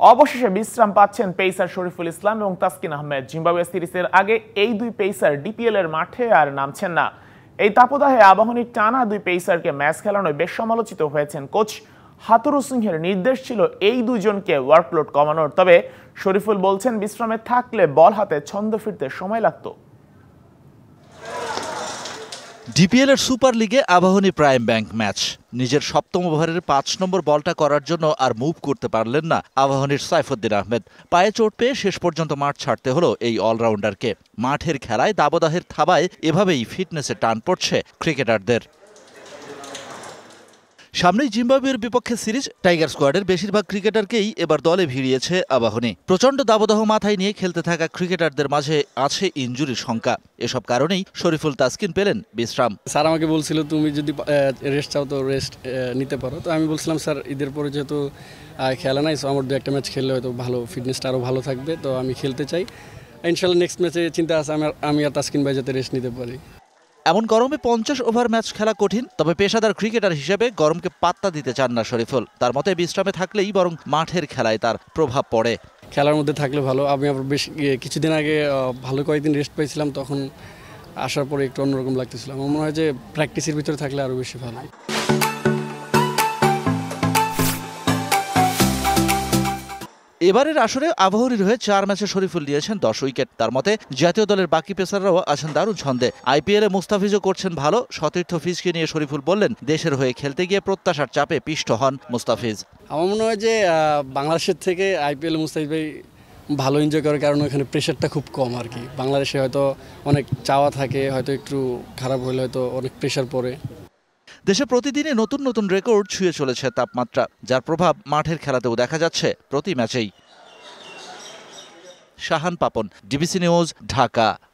অবশেষে বিশ্রাম পাচ্ছেন পেসার শরীফুল ইসলাম এবং তাসকিন আহমেদ। জিম্বাবুয়ে সিরিজের আগে এই দুই পেসার ডিপিএল এর মাঠে আর নামছেন না। এই তাপদাহে আবাহনীর টানা দুই পেসারকে ম্যাচ খেলানোয় বেশ সমালোচিত হয়েছেন কোচ হাতুরু সিংহের নির্দেশ ছিল এই দুইজনকে ওয়ার্কলোড কমানোর। তবে শরীফুল বলছেন বিশ্রামে থাকলে বল হাতে ছন্দ ফিরতে সময় লাগত। ডিপিএল এর সুপার লিগে আবাহনী প্রাইম ব্যাংক ম্যাচ। নিজের সপ্তম ওভারের ৫ নম্বর বলটা করার জন্য আর মুভ করতে পারলেন না আবাহনীর সাইফুদ্দিন আহমেদ। পায়ে চোট পেয়ে শেষ পর্যন্ত মাঠ ছাড়তে হলো এই অলরাউন্ডারকে। মাঠের খেলায় দাবদাহের থাবায় এভাবেই ফিটনেসে টান পড়ছে ক্রিকেটারদের। সামনেই জিম্বাবুয়ের বিপক্ষে সিরিজ। টাইগার স্কোয়াডের বেশিরভাগ ক্রিকেটারকেই এবার দলে ভিড়িয়েছে আবাহনী। প্রচণ্ড দাবদাহ মাথায় নিয়ে খেলতে থাকা ক্রিকেটারদের মাঝে আছে ইনজুরির শঙ্কা। এসব কারণেই শরীফুল তাসকিন পেলেন বিশ্রাম। স্যার আমাকে বলছিল তুমি যদি রেস্ট চাও তো রেস্ট নিতে পারো। তো আমি বলছিলাম স্যার ঈদের পরে যেহেতু খেলা নাই, সো আমার 2-1 ম্যাচ খেললে হয়তো ভালো, ফিটনেসটা আরও ভালো থাকবে, তো আমি খেলতে চাই। ইনশাল্লাহ নেক্সট ম্যাচে চিন্তা আছে আমি আর তাসকিন ভাই যাতে রেস্ট নিতে পারি। এমন গরমে 50 ওভার ম্যাচ খেলা কঠিন। তবে পেশাদার ক্রিকেটার হিসেবে গরমকে পাত্তা দিতে চান না শরীফুল। তার মতে বিশ্রামে থাকলেই বরং মাঠের খেলায় তার প্রভাব পড়ে। খেলার মধ্যে থাকলে ভালো। আমি আবার বেশ কিছুদিন আগে ভালো কয়েকদিন রেস্ট পেয়েছিলাম, তখন আসার পরে একটু অন্যরকম লাগতেছিল। আমার মনে হয় যে প্র্যাকটিসের ভিতরে থাকলে আরও বেশি ভালো। এবারের আসরে আবাহনীর হয়ে 4 ম্যাচে শরীফুল নিয়েছেন 10 উইকেট। তার মতে জাতীয় দলের বাকি পেসাররাও আছেন দারুণ ছন্দে। আইপিএলে মুস্তাফিজও করছেন ভালো। সতীর্থ ফিজকে নিয়ে শরীফুল বললেন, দেশের হয়ে খেলতে গিয়ে প্রত্যাশার চাপে পিষ্ট হন মুস্তাফিজ। আমার মনে হয় যে বাংলাদেশের থেকে আইপিএলে মুস্তাফিজ ভাই ভালো এনজয় করার কারণে ওখানে প্রেশারটা খুব কম আর কি। বাংলাদেশে হয়তো অনেক চাওয়া থাকে, হয়তো একটু খারাপ হলে হয়তো অনেক প্রেশার পড়ে। দেশে প্রতিদিনই নতুন নতুন রেকর্ড ছুঁয়ে চলেছে তাপমাত্রা, যার প্রভাব মাঠের খেলাতেও দেখা যাচ্ছে প্রতি ম্যাচেই। Shahan Papon, DBC news, Dhaka.